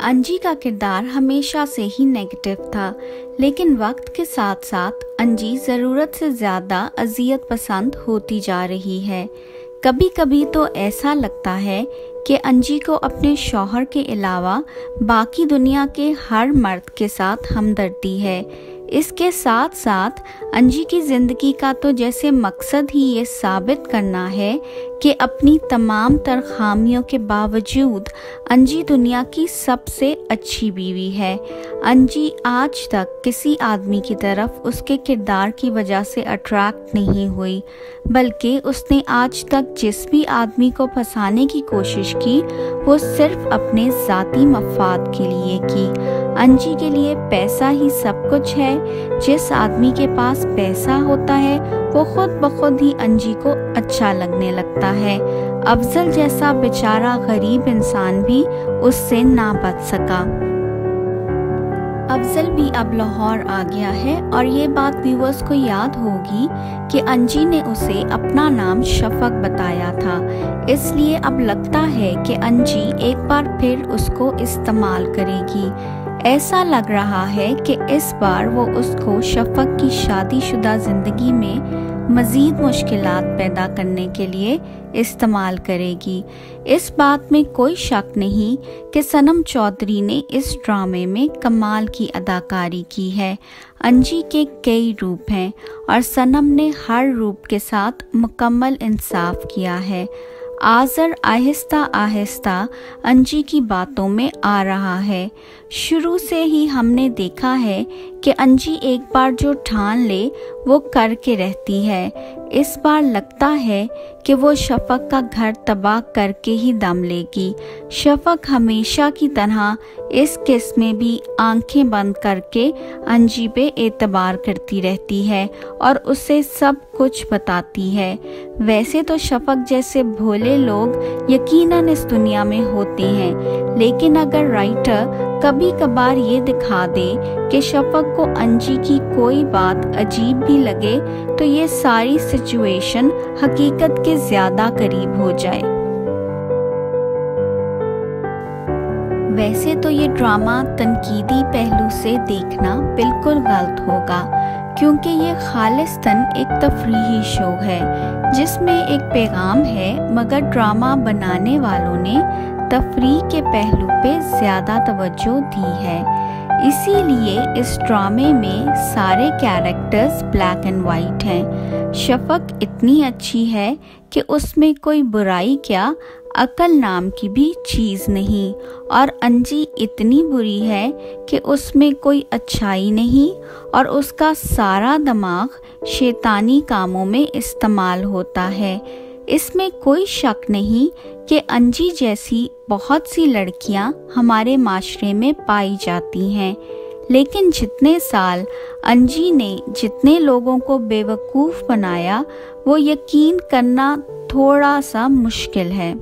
अंजी का किरदार हमेशा से ही नेगेटिव था, लेकिन वक्त के साथ साथ अंजी ज़रूरत से ज़्यादा अजियत पसंद होती जा रही है। कभी कभी तो ऐसा लगता है कि अंजी को अपने शौहर के अलावा बाकी दुनिया के हर मर्द के साथ हमदर्दी है। इसके साथ साथ अंजी की ज़िंदगी का तो जैसे मकसद ही ये साबित करना है कि अपनी तमाम तर खामियों के बावजूद अंजी दुनिया की सबसे अच्छी बीवी है। अंजी आज तक किसी आदमी की तरफ उसके किरदार की वजह से अट्रैक्ट नहीं हुई, बल्कि उसने आज तक जिस भी आदमी को फंसाने की कोशिश की वो सिर्फ अपने ज़ाती मफाद के लिए की। अंजी के लिए पैसा ही सब कुछ है। जिस आदमी के पास पैसा होता है वो खुद ब खुद ही अंजी को अच्छा लगने लगता है। अफजल जैसा बेचारा गरीब इंसान भी उससे ना बच सका। अफजल भी अब लाहौर आ गया है और ये बात व्यूअर्स को याद होगी कि अंजी ने उसे अपना नाम शफक बताया था, इसलिए अब लगता है कि अंजी एक बार फिर उसको इस्तेमाल करेगी। ऐसा लग रहा है कि इस बार वो उसको शफक की शादीशुदा ज़िंदगी में मज़ीद मुश्किलात पैदा करने के लिए इस्तेमाल करेगी। इस बात में कोई शक नहीं कि सनम चौधरी ने इस ड्रामे में कमाल की अदाकारी की है। अंजी के कई रूप हैं और सनम ने हर रूप के साथ मुकम्मल इंसाफ किया है। आज़र आहिस्ता आहिस्ता अंजी की बातों में आ रहा है। शुरू से ही हमने देखा है कि अंजी एक बार जो ठान ले वो करके रहती है। इस बार लगता है कि वो शफक का घर तबाह करके ही दम लेगी। शफक हमेशा की तरह इस केस में भी आंखें बंद करके अंजी पे एतबार करती रहती है और उसे सब कुछ बताती है। वैसे तो शफक जैसे भोले लोग यकीनन इस दुनिया में होते हैं, लेकिन अगर राइटर कभी कभार ये दिखा दे कि शफक को अंजी की कोई बात अजीब भी लगे तो ये सारी सिचुएशन हकीकत के ज्यादा करीब हो जाए। वैसे तो ये ड्रामा तनकीदी पहलू से देखना बिल्कुल गलत होगा, क्योंकि ये खालिस्तन एक तफरीही शो है जिसमें एक पैगाम है, मगर ड्रामा बनाने वालों ने तफरीह के पहलू पे ज़्यादा तवज्जो दी है। इसीलिए इस ड्रामे में सारे कैरेक्टर्स ब्लैक एंड वाइट हैं। शफक इतनी अच्छी है कि उसमें कोई बुराई क्या, अकल नाम की भी चीज़ नहीं, और अंजी इतनी बुरी है कि उसमें कोई अच्छाई नहीं और उसका सारा दिमाग शैतानी कामों में इस्तेमाल होता है। इसमें कोई शक नहीं कि अंजी जैसी बहुत सी लड़कियां हमारे माशरे में पाई जाती हैं, लेकिन जितने साल अंजी ने जितने लोगों को बेवकूफ़ बनाया वो यकीन करना थोड़ा सा मुश्किल है।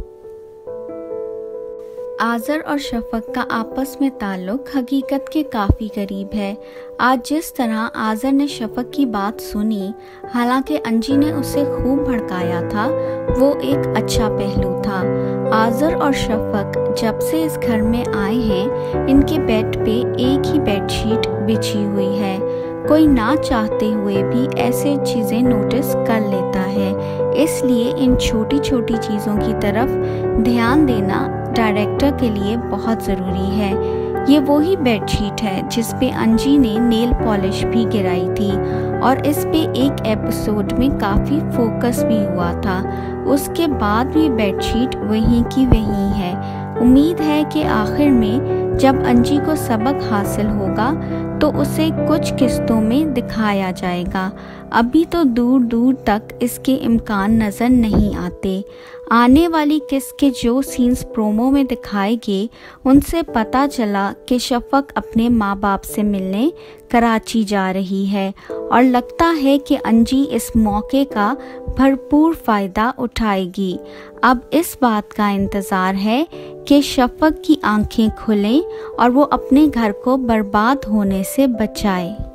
आज़र और शफक का आपस में ताल्लुक हकीकत के काफ़ी करीब है। आज जिस तरह आज़र ने शफक की बात सुनी, हालांकि अंजी ने उसे खूब भड़काया था, वो एक अच्छा पहलू था। आज़र और शफक जब से इस घर में आए हैं, इनके बेड पे एक ही बेडशीट बिछी हुई है। कोई ना चाहते हुए भी ऐसे चीज़ें नोटिस कर लेता है, इसलिए इन छोटी छोटी चीज़ों की तरफ ध्यान देना डायरेक्टर के लिए बहुत ज़रूरी है। ये वही बेडशीट है जिस पे अंजी ने नेल पॉलिश भी गिराई थी और इस पे एक एपिसोड में काफ़ी फोकस भी हुआ था। उसके बाद भी बेडशीट वहीं की वहीं है। उम्मीद है कि आखिर में जब अंजी को सबक हासिल होगा तो उसे कुछ किस्तों में दिखाया जाएगा। अभी तो दूर दूर तक इसके इम्कान नज़र नहीं आते। आने वाली किस्त के जो सीन्स प्रोमो में दिखाए गए उनसे पता चला कि शफक अपने माँ बाप से मिलने कराची जा रही है और लगता है कि अंजी इस मौके का भरपूर फ़ायदा उठाएगी। अब इस बात का इंतज़ार है कि शफक की आंखें खुलें और वो अपने घर को बर्बाद होने से बचाए।